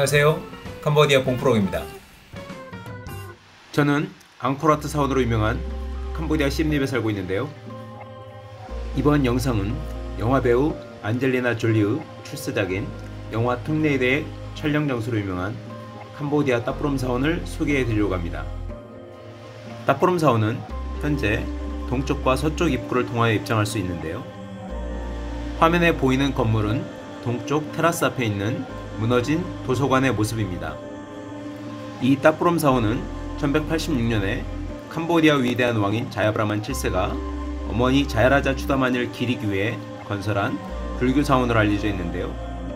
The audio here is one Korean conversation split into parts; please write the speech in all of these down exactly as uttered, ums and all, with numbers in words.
안녕하세요. 캄보디아 봉프록입니다. 저는 앙코르와트 사원으로 유명한 캄보디아 시엠립에 살고 있는데요. 이번 영상은 영화배우 안젤리나 졸리의 출세작인 영화 퉁레이드의 촬영 장소로 유명한 캄보디아 따프롬 사원을 소개해 드리려고 합니다. 따프롬 사원은 현재 동쪽과 서쪽 입구를 통하여 입장할 수 있는데요. 화면에 보이는 건물은 동쪽 테라스 앞에 있는 무너진 도서관의 모습입니다. 이 따프롬 사원은 천백팔십육 년에 캄보디아 위대한 왕인 자야브라만 칠 세가 어머니 자야라자 추다마니를 기리기 위해 건설한 불교 사원으로 알려져 있는데요.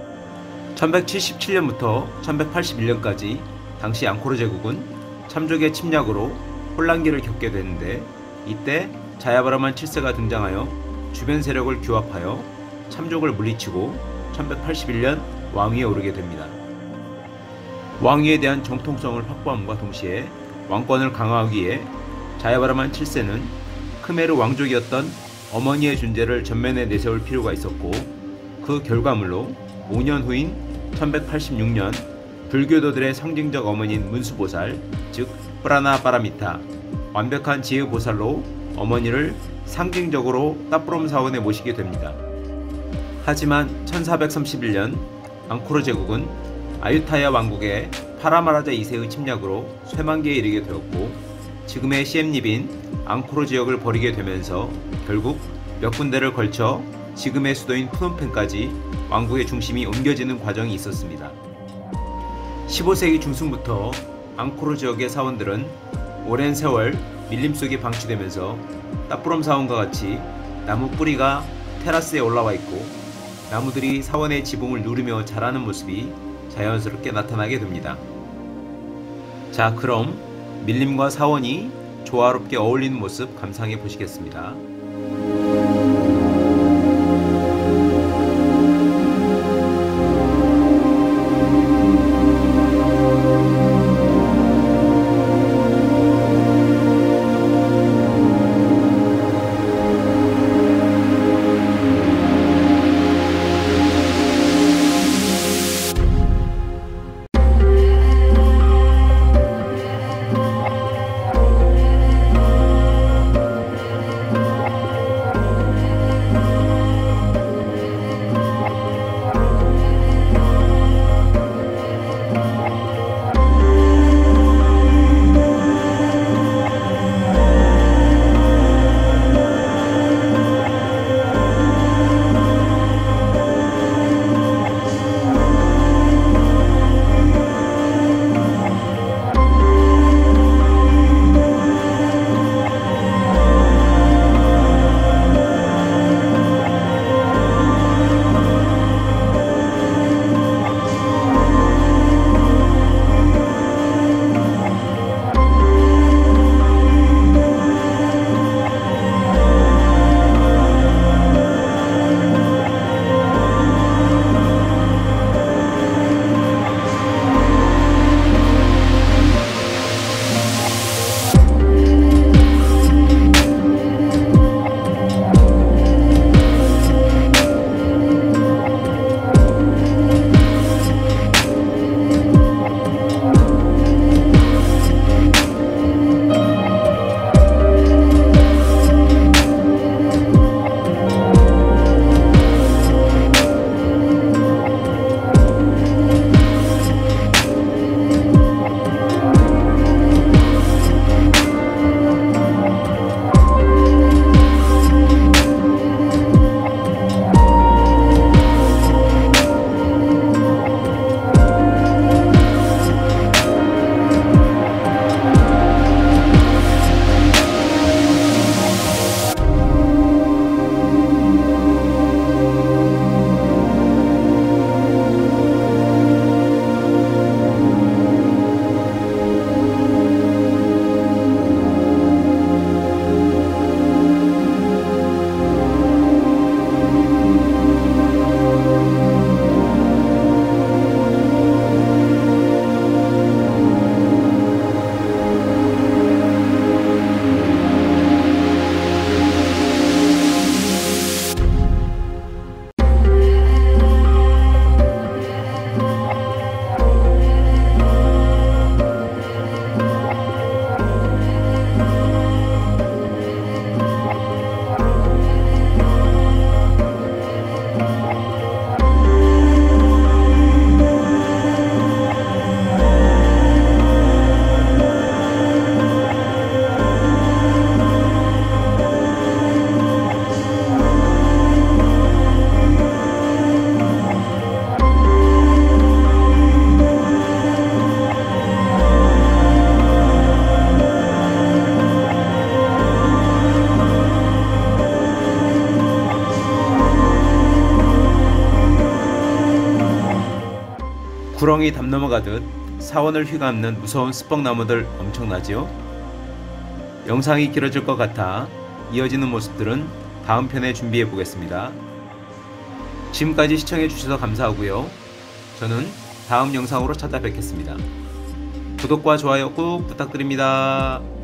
천백칠십칠 년부터 천백팔십일 년까지 당시 앙코르 제국은 참족의 침략으로 혼란기를 겪게 되는데, 이때 자야브라만 칠 세가 등장하여 주변 세력을 규합하여 참족을 물리치고 천백팔십일 년 왕위에 오르게 됩니다. 왕위에 대한 정통성을 확보함과 동시에 왕권을 강화하기 위해 자야브라만 칠 세는 크메르 왕족이었던 어머니의 존재를 전면에 내세울 필요가 있었고, 그 결과물로 오 년 후인 천백팔십육 년 불교도들의 상징적 어머니인 문수보살, 즉 프라나 파라미타, 완벽한 지혜 보살로 어머니를 상징적으로 따프롬 사원에 모시게 됩니다. 하지만 천사백삼십일 년 앙코르 제국은 아유타야 왕국의 파라마라자 이 세의 침략으로 쇠만기에 이르게 되었고, 지금의 시엠립인 앙코르 지역을 버리게 되면서 결국 몇 군데를 걸쳐 지금의 수도인 프놈펜까지 왕국의 중심이 옮겨지는 과정이 있었습니다. 십오 세기 중순부터 앙코르 지역의 사원들은 오랜 세월 밀림 속에 방치되면서 따프롬 사원과 같이 나무 뿌리가 테라스에 올라와 있고, 나무들이 사원의 지붕을 누르며 자라는 모습이 자연스럽게 나타나게 됩니다. 자, 그럼 밀림과 사원이 조화롭게 어울리는 모습 감상해 보시겠습니다. 구렁이 담 넘어가듯 사원을 휘감는 무서운 스벅나무들 엄청나지요? 영상이 길어질 것 같아 이어지는 모습들은 다음 편에 준비해 보겠습니다. 지금까지 시청해 주셔서 감사하고요. 저는 다음 영상으로 찾아뵙겠습니다. 구독과 좋아요 꼭 부탁드립니다.